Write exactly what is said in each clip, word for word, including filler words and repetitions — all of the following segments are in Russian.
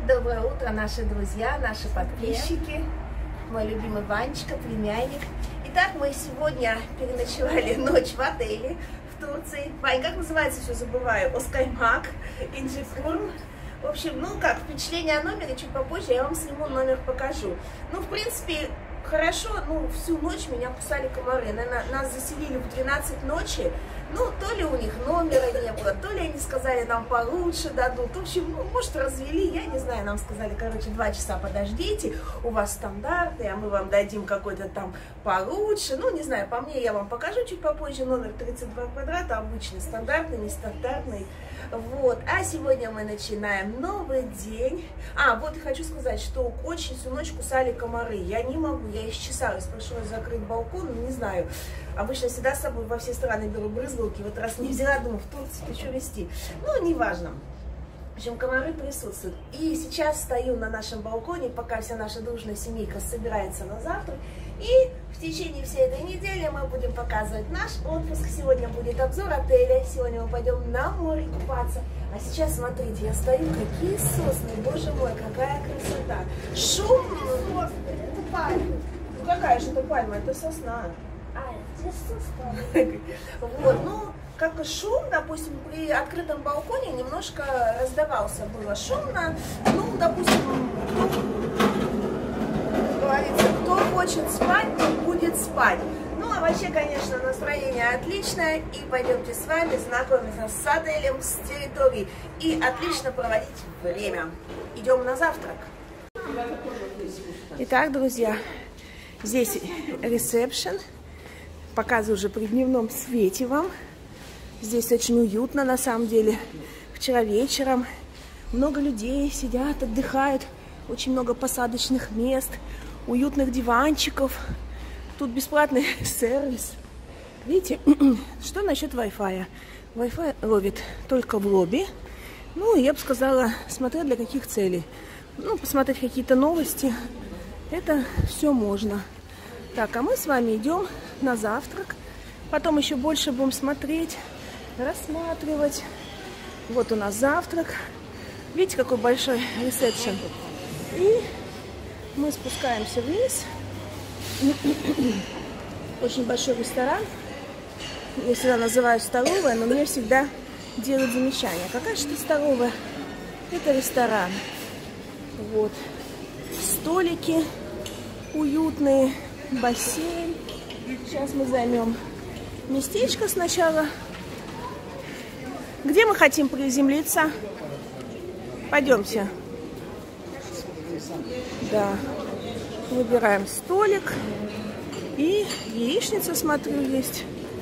Доброе утро, наши друзья, наши подписчики, мой любимый Ванечка, племянник. Итак, мы сегодня переночевали ночь в отеле в Турции. Вань, как называется, все забываю, Оскаймак, Инджикурм. В общем, ну как, впечатление о номере, чуть попозже я вам сниму, номер покажу. Ну, в принципе, хорошо, ну, всю ночь меня кусали комары. Наверное, нас заселили в двенадцать ночи. Ну, то ли у них номера не было, то ли они сказали, нам получше дадут. В общем, ну, может, развели, я не знаю, нам сказали, короче, два часа подождите, у вас стандарты, а мы вам дадим какой-то там получше. Ну, не знаю, по мне я вам покажу чуть попозже, номер тридцать два квадрата, обычный, стандартный, нестандартный. Вот, а сегодня мы начинаем новый день. А, вот и хочу сказать, что очень всю ночь кусали комары. Я не могу, я исчесалась, пришлось закрыть балкон, не знаю. Обычно всегда с собой во все страны беру брызгалки, вот раз не взяла, думаю, в Турции еще вести. Ну, неважно. В общем, комары присутствуют. И сейчас стою на нашем балконе, пока вся наша дружная семейка собирается на завтрак. И в течение всей этой недели мы будем показывать наш отпуск. Сегодня будет обзор отеля. Сегодня мы пойдем на море купаться. А сейчас, смотрите, я стою, какие сосны, боже мой, какая красота. Шум, это пальма. Ну какая же это пальма, это сосна. А, это сосна. Вот, ну... Как шум, допустим, при открытом балконе немножко раздавался, было шумно. Ну, допустим, кто, говорится, кто хочет спать, тот будет спать. Ну, а вообще, конечно, настроение отличное. И пойдемте с вами знакомиться с отелем, с территорией. И отлично проводить время. Идем на завтрак. Итак, друзья, здесь ресепшн. Показываю уже при дневном свете вам. Здесь очень уютно, на самом деле. Вчера вечером много людей сидят, отдыхают. Очень много посадочных мест, уютных диванчиков. Тут бесплатный сервис. Видите, что насчет Wi-Fi? Wi-Fi ловит только в лобби. Ну, я бы сказала, смотря для каких целей. Ну, посмотреть какие-то новости. Это все можно. Так, а мы с вами идем на завтрак. Потом еще больше будем смотреть, рассматривать. Вот у нас завтрак. Видите, какой большой ресепшн. И мы спускаемся вниз. Очень большой ресторан. Я всегда называю столовая, но мне всегда делают замечания. Какая же это столовая? Это ресторан. Вот. Столики уютные, бассейн. Сейчас мы займем местечко сначала. Где мы хотим приземлиться? Пойдемте. Да. Выбираем столик. И яичница, смотрю, есть.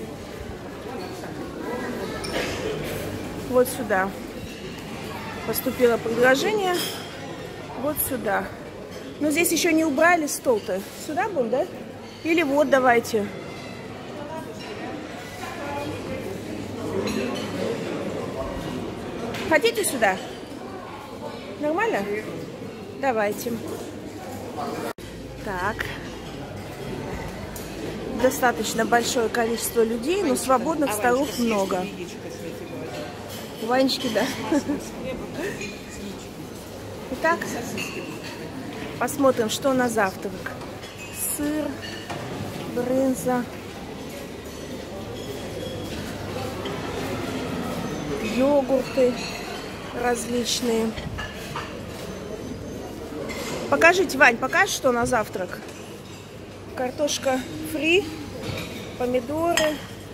Вот сюда. Поступило предложение. Вот сюда. Но здесь еще не убрали стол-то. Сюда будем, да? Или вот давайте. Хотите сюда? Нормально? Давайте. Так. Достаточно большое количество людей, но свободных столов много. Ванечки, да. Итак, посмотрим, что на завтрак. Сыр, брынза, йогурты различные. Покажите, Вань, покажешь, что на завтрак? Картошка фри, помидоры,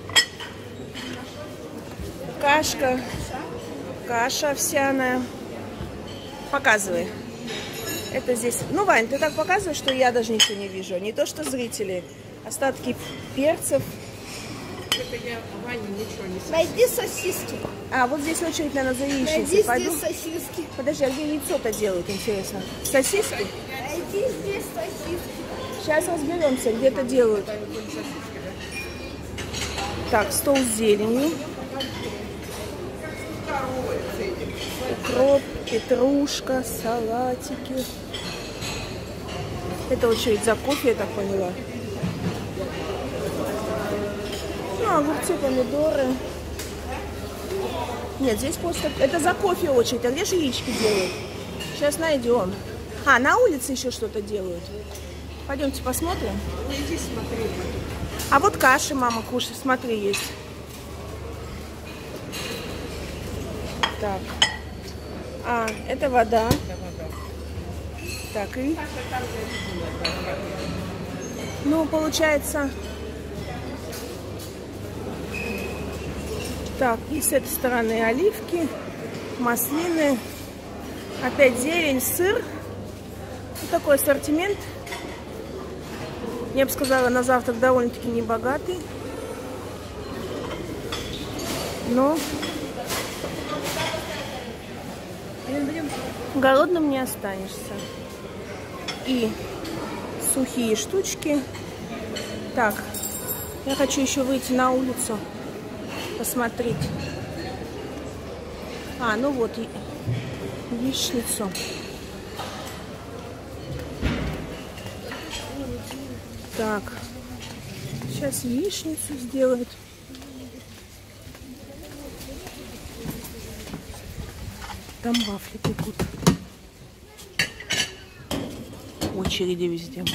кашка, каша овсяная. Показывай. Это здесь... Ну, Вань, ты так показываешь, что я даже ничего не вижу. Не то, что зрители. Остатки перцев. Это я Ване ничего не слышу. Найди сосиски. А, вот здесь очередь, наверное, за яичницей. Найди Пойду. здесь сосиски. Подожди, а где яйцо-то делают, интересно? Сосиски? Найди здесь сосиски. Сейчас разберемся, где это делают. Так, стол с зеленью. Укроп, петрушка, салатики. Это очередь за кофе, я так поняла. Ну, огурцы, помидоры. Нет, здесь просто... Это за кофе очередь. А где же яички делают? Сейчас найдем. А, на улице еще что-то делают. Пойдемте посмотрим. Ну, иди смотри. А вот каши мама кушает. Смотри, есть. Так. А, это вода. Так, и... Ну, получается... Так, и с этой стороны оливки, маслины, опять зелень, сыр. Вот такой ассортимент. Я бы сказала, на завтрак довольно-таки небогатый. Но голодным не останешься. И сухие штучки. Так, я хочу еще выйти на улицу, посмотреть. А, ну вот и яичницу. Так, сейчас яичницу сделают. Там вафли пекут. Очереди везде.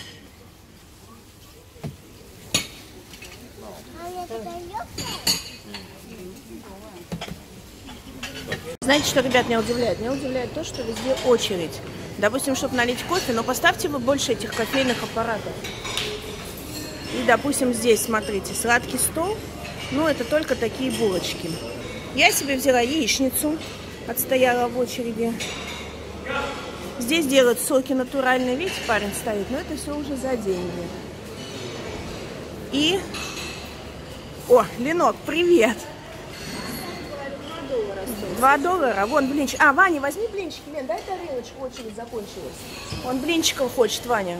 Знаете, что, ребят, меня удивляет? Меня удивляет то, что везде очередь. Допустим, чтобы налить кофе, но поставьте вы больше этих кофейных аппаратов. И, допустим, здесь, смотрите, сладкий стол. Ну, это только такие булочки. Я себе взяла яичницу, отстояла в очереди. Здесь делают соки натуральные, видите, парень стоит, но это все уже за деньги. И... О, Ленок, привет! Два доллара. Вон блинчик. А, Ваня, возьми блинчики. Лен, дай тарелочку, очередь закончилась. Он блинчиков хочет, Ваня.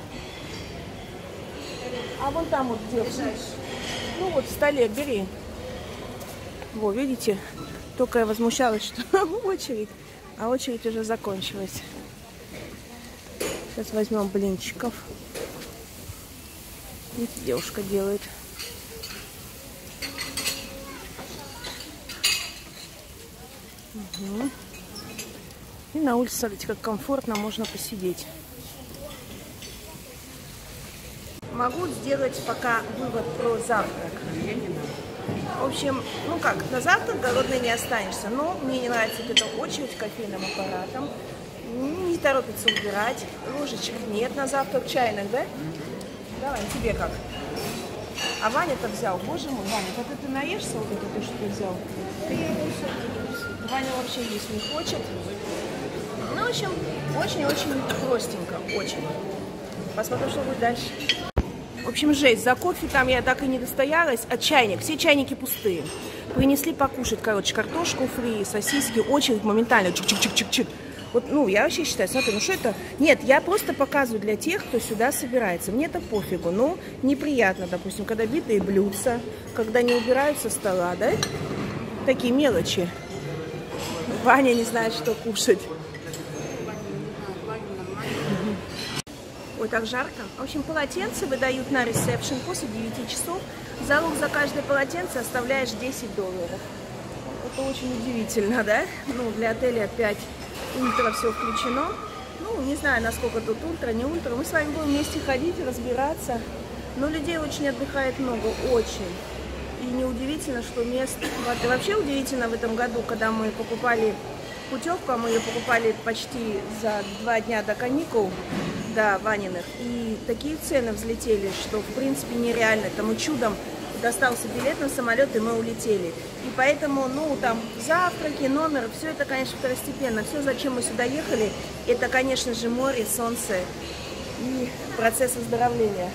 А вон там вот где? Ну вот в столе, бери. Во, видите? Только я возмущалась, что очередь. А очередь уже закончилась. Сейчас возьмем блинчиков. Видите, девушка делает. Угу. И на улице, смотрите, как комфортно можно посидеть. Могу сделать пока вывод про завтрак. В общем, ну как, на завтрак голодный не останешься. Но мне не нравится вот эта очередь кофейным аппаратом. Не торопится убирать. Ложечек нет на завтрак, чайных, да? Давай, тебе как? А Ваня-то взял. Боже мой, Ваня, вот ты наешься вот это, то, что ты взял? Ваня вообще есть не хочет. Ну, в общем, очень-очень простенько, очень. Посмотрим, что будет дальше. В общем, жесть, за кофе там я так и не достоялась. А чайник, все чайники пустые. Принесли покушать, короче, картошку фри, сосиски, очередь моментально. Чик-чик-чик-чик-чик. Вот, ну, я вообще считаю, смотри, ну что это? Нет, я просто показываю для тех, кто сюда собирается. Мне-то пофигу, но неприятно, допустим, когда битые блюдца, когда не убирают со стола, да? Такие мелочи. Ваня не знает, что кушать. Ой, так жарко. В общем, полотенце выдают на ресепшн после девяти часов. Залог за каждое полотенце оставляешь десять долларов. Это очень удивительно, да? Ну, для отеля пять ультра все включено. Ну, не знаю, насколько тут ультра, не ультра. Мы с вами будем вместе ходить, разбираться. Но людей очень отдыхает много, очень. И неудивительно, что мест... И вообще удивительно в этом году, когда мы покупали путевку, мы ее покупали почти за два дня до каникул, до Ваниных. И такие цены взлетели, что в принципе нереально. Тому чудом достался билет на самолет, и мы улетели. И поэтому, ну, там, завтраки, номер, все это, конечно, второстепенно. Все, зачем мы сюда ехали, это, конечно же, море, солнце и процесс выздоровления.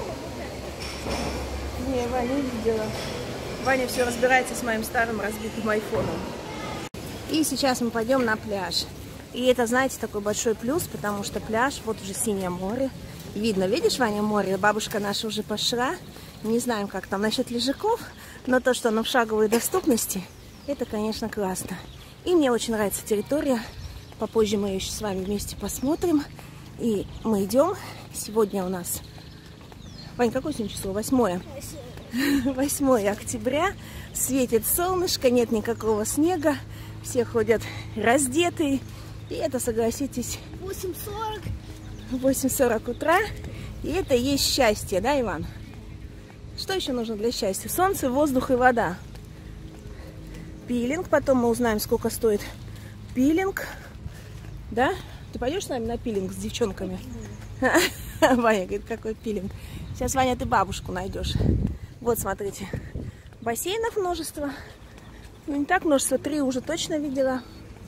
Не, Ваня не видела. Ваня все разбирается с моим старым разбитым айфоном. И сейчас мы пойдем на пляж. И это, знаете, такой большой плюс, потому что пляж, вот уже синее море. Видно, видишь, Ваня, море? Бабушка наша уже пошла. Не знаем, как там насчет лежаков, но то, что оно в шаговой доступности, это, конечно, классно. И мне очень нравится территория. Попозже мы еще с вами вместе посмотрим. И мы идем. Сегодня у нас... Вань, какое сегодня число? Восьмое. восьмое октября. Светит солнышко, нет никакого снега. Все ходят раздетые. И это, согласитесь, восемь сорок. восемь сорок утра. И это и есть счастье, да, Иван? Что еще нужно для счастья? Солнце, воздух и вода. Пилинг. Потом мы узнаем, сколько стоит пилинг. Да? Ты пойдешь с нами на пилинг с девчонками? Ваня говорит, какой пилинг. Сейчас, Ваня, ты бабушку найдешь. Вот, смотрите. Бассейнов множество. Ну, не так множество. Три уже точно видела.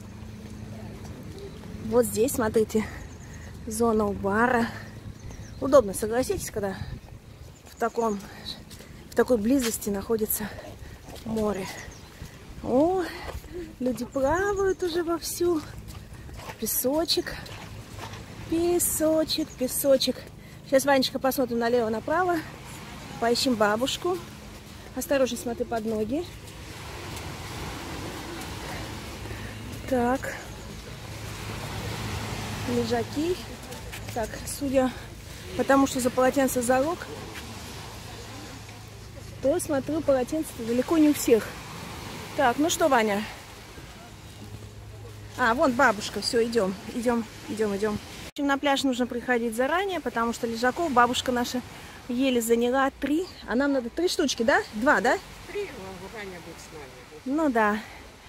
Вот здесь, смотрите, зона у бара. Удобно, согласитесь, когда в, таком, в такой близости находится море. О, люди плавают уже вовсю. Песочек, песочек, песочек. Сейчас, Ванечка, посмотрим налево-направо. Поищем бабушку. Осторожно, смотри под ноги. Так. Лежаки. Так, судя по тому, что за полотенце залог, то, смотрю, полотенце далеко не у всех. Так, ну что, Ваня? А, вон бабушка. Все, идем, идем, идем, идем. В общем, на пляж нужно приходить заранее, потому что лежаков бабушка наша еле заняла три. А нам надо три штучки, да? Два, да? Три, Ваня будет с нами. Ну да.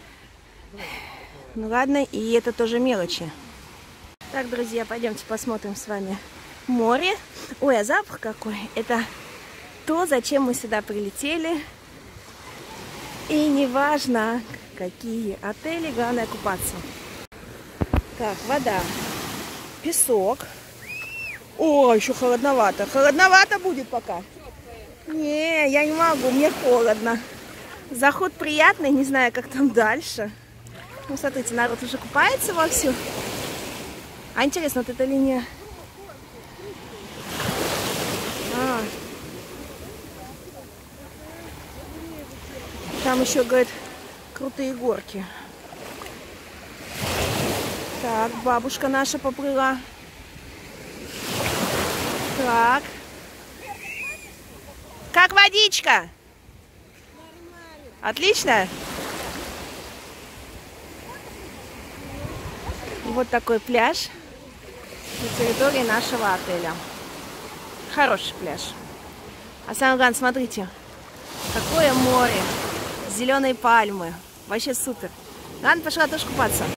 Ну ладно, и это тоже мелочи. Так, друзья, пойдемте посмотрим с вами море. Ой, а запах какой. Это то, зачем мы сюда прилетели. И неважно, какие отели, главное купаться. Так, вода, песок. О, еще холодновато. Холодновато будет пока. Не, я не могу, мне холодно. Заход приятный, не знаю, как там дальше. Ну, смотрите, народ уже купается вовсю. А интересно, вот эта линия... А. Там еще, говорит, крутые горки. Так, бабушка наша поплыла. Так. Как водичка? Отлично? Вот такой пляж на территории нашего отеля. Хороший пляж. А самое главное, смотрите, какое море, зеленые пальмы. Вообще супер. Ладно, пошла тоже купаться.